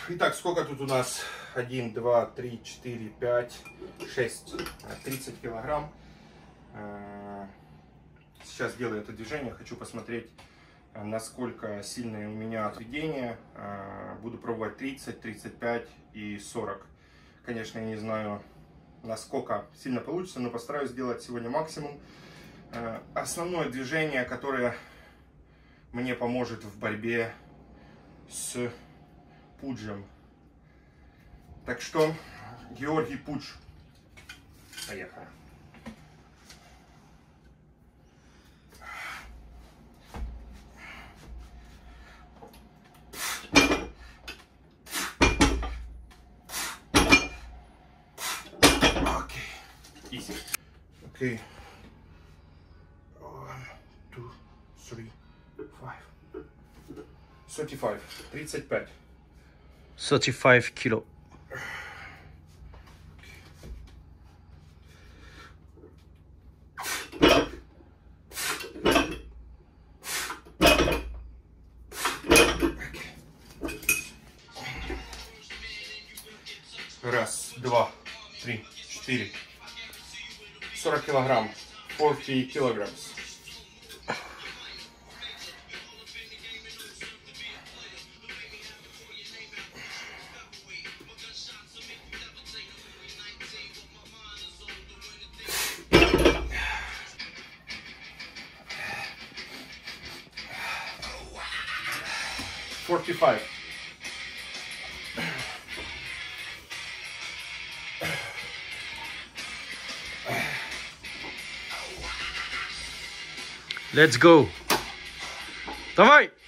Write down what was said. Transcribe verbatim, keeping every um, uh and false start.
Итак, сколько тут у нас? один, два, три, четыре, пять, шесть. тридцать килограмм. Сейчас делаю это движение. Хочу посмотреть, насколько сильное у меня отведение. Буду пробовать тридцать, тридцать пять и сорок. Конечно, я не знаю, насколько сильно получится, но постараюсь сделать сегодня максимум. Основное движение, которое мне поможет в борьбе с Пуджем. Так что, Георгий Пудж. Поехали. Окей. Easy. Окей. One, two, three, five. тридцать пять. тридцать пять. тридцать пять кило. Раз, два, три, четыре. сорок килограмм. сорок килограмм. сорок пять. Let's go. Давай!